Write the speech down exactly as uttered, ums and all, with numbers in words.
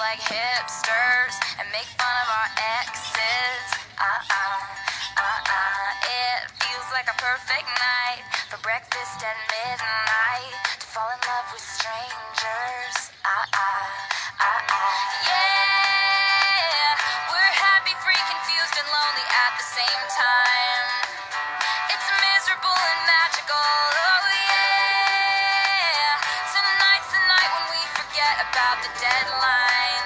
like hipsters and make fun of our exes. Uh-uh, uh-uh. It feels like a perfect night for breakfast at midnight to fall in love with strangers. Uh-uh, uh-uh. Yeah, we're happy, free, confused, and lonely at the same time. It's miserable and magical, oh yeah. Tonight's the night when we forget about the deadline.